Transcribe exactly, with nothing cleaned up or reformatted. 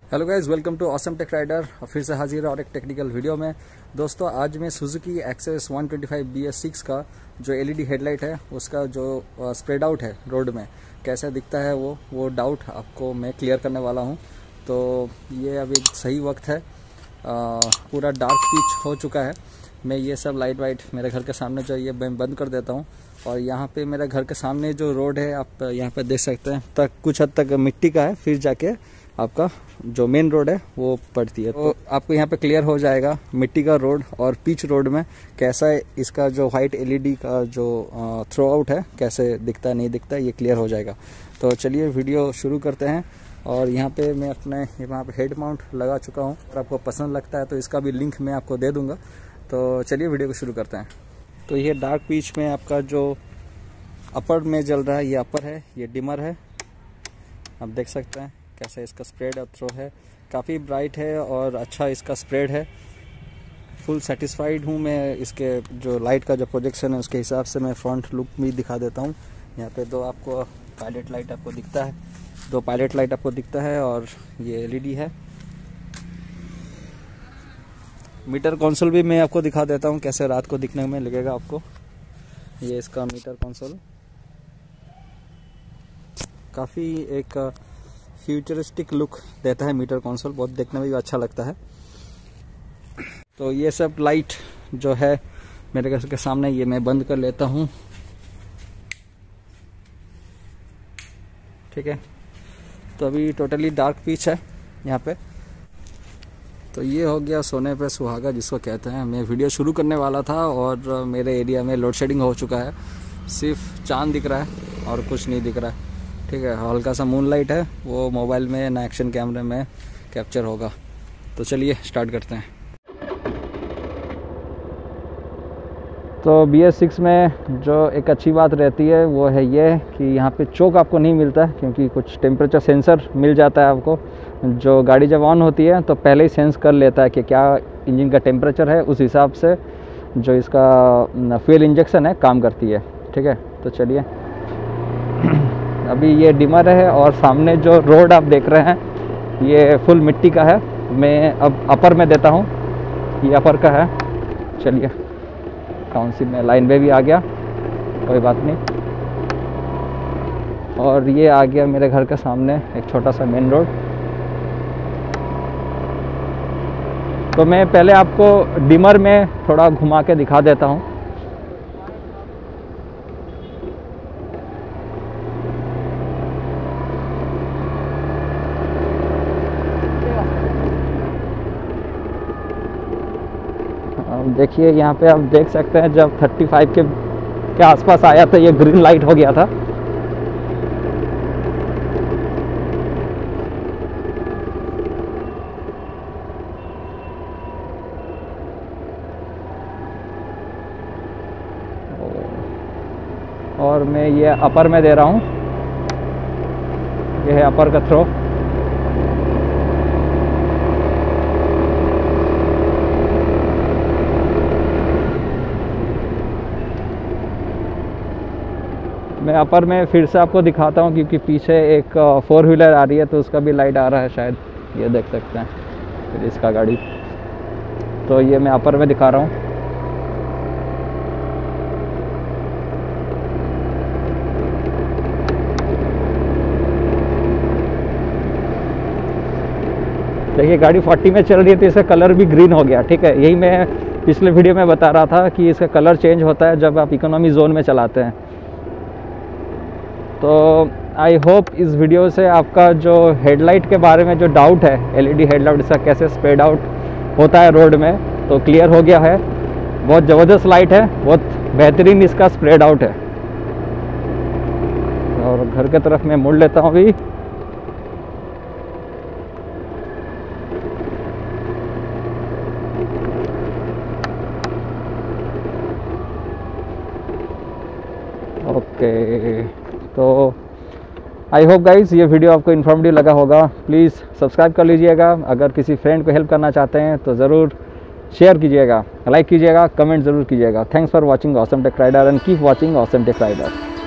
Hello guys, welcome to awesome tech rider. फिर से हाजिर है और एक टेक्निकल वीडियो में। दोस्तों, आज मैं Suzuki Access one twenty five B S six का जो एलईडी हेडलाइट है उसका जो स्प्रेड आउट है रोड में कैसा दिखता है वो वो डाउट आपको मैं क्लियर करने वाला हूं। तो ये अभी सही वक्त है, आ, पूरा डार्क पिच हो चुका है। मैं ये सब लाइट वाइट मेरे घर के सामने जो ये मैं बंद कर देता हूँ। और यहाँ पे मेरे घर के सामने जो रोड है आप यहाँ पे देख सकते हैं, तक कुछ हद तक मिट्टी का है, फिर जाके आपका जो मेन रोड है वो पड़ती है। तो आपको यहाँ पे क्लियर हो जाएगा मिट्टी का रोड और पिच रोड में कैसा है, इसका जो वाइट एलईडी का जो थ्रो आउट है कैसे दिखता है नहीं दिखता है, ये क्लियर हो जाएगा। तो चलिए वीडियो शुरू करते हैं। और यहाँ पे मैं अपने यहाँ पे हेड माउंट लगा चुका हूँ। अगर आपको पसंद लगता है तो इसका भी लिंक मैं आपको दे दूँगा। तो चलिए वीडियो को शुरू करते हैं। तो ये डार्क पिच में आपका जो अपर में जल रहा है ये अपर है, ये डिमर है। आप देख सकते हैं कैसे इसका स्प्रेड और थ्रो है, काफ़ी ब्राइट है और अच्छा इसका स्प्रेड है। फुल सेटिस्फाइड हूँ मैं। इसके जो लाइट का जो प्रोजेक्शन है उसके हिसाब से मैं फ्रंट लुक भी दिखा देता हूँ। यहाँ पे दो आपको पायलट लाइट आपको दिखता है, दो पायलट लाइट आपको दिखता है और ये एलईडी है। मीटर कंसोल भी मैं आपको दिखा देता हूँ कैसे रात को दिखने में लगेगा आपको। ये इसका मीटर कंसोल काफ़ी एक फ्यूचरिस्टिक लुक देता है। मीटर कंसोल बहुत देखने में भी अच्छा लगता है। तो ये सब लाइट जो है मेरे घर के सामने ये मैं बंद कर लेता हूँ, ठीक है। तो अभी टोटली डार्क पिच है यहाँ पे। तो ये हो गया सोने पे सुहागा जिसको कहते हैं। मैं वीडियो शुरू करने वाला था और मेरे एरिया में लोड शेडिंग हो चुका है, सिर्फ चांद दिख रहा है और कुछ नहीं दिख रहा है, ठीक है। हल्का सा मून लाइट है, वो मोबाइल में ना एक्शन कैमरे में कैप्चर होगा। तो चलिए स्टार्ट करते हैं। तो बी एस सिक्स में जो एक अच्छी बात रहती है वो है ये कि यहाँ पे चोक आपको नहीं मिलता है, क्योंकि कुछ टेम्परेचर सेंसर मिल जाता है आपको। जो गाड़ी जब ऑन होती है तो पहले ही सेंस कर लेता है कि क्या इंजन का टेम्परेचर है, उस हिसाब से जो इसका फ्यूल इंजेक्शन है काम करती है, ठीक है। तो चलिए अभी ये डिमर है और सामने जो रोड आप देख रहे हैं ये फुल मिट्टी का है। मैं अब अपर में देता हूँ, ये अपर का है। चलिए कौन सी में लाइन में भी आ गया, कोई बात नहीं। और ये आ गया मेरे घर के सामने एक छोटा सा मेन रोड। तो मैं पहले आपको डिमर में थोड़ा घुमा के दिखा देता हूँ। देखिए यहाँ पे आप देख सकते हैं जब पैंतीस के के आसपास आया तो ये ग्रीन लाइट हो गया था। और मैं ये अपर में दे रहा हूँ, ये है अपर का थ्रो। मैं अपर में फिर से आपको दिखाता हूँ क्योंकि पीछे एक फोर व्हीलर आ रही है तो उसका भी लाइट आ रहा है शायद, ये देख सकते हैं फिर इसका गाड़ी। तो ये मैं अपर में दिखा रहा हूँ। देखिए गाड़ी चालीस में चल रही है तो इसका कलर भी ग्रीन हो गया, ठीक है। यही मैं पिछले वीडियो में बता रहा था कि इसका कलर चेंज होता है जब आप इकोनॉमी जोन में चलाते हैं। तो आई होप इस वीडियो से आपका जो हेडलाइट के बारे में जो डाउट है, एलईडी हेडलाइट इसका कैसे स्प्रेड आउट होता है रोड में, तो क्लियर हो गया है। बहुत ज़बरदस्त लाइट है, बहुत बेहतरीन इसका स्प्रेड आउट है। और घर के तरफ मैं मुड़ लेता हूँ अभी। ओके, तो आई होप गाइज ये वीडियो आपको इन्फॉर्मेटिव लगा होगा। प्लीज़ सब्सक्राइब कर लीजिएगा। अगर किसी फ्रेंड को हेल्प करना चाहते हैं तो ज़रूर शेयर कीजिएगा, लाइक कीजिएगा, कमेंट ज़रूर कीजिएगा। Thanks for watching awesome tech rider and keep watching awesome tech rider.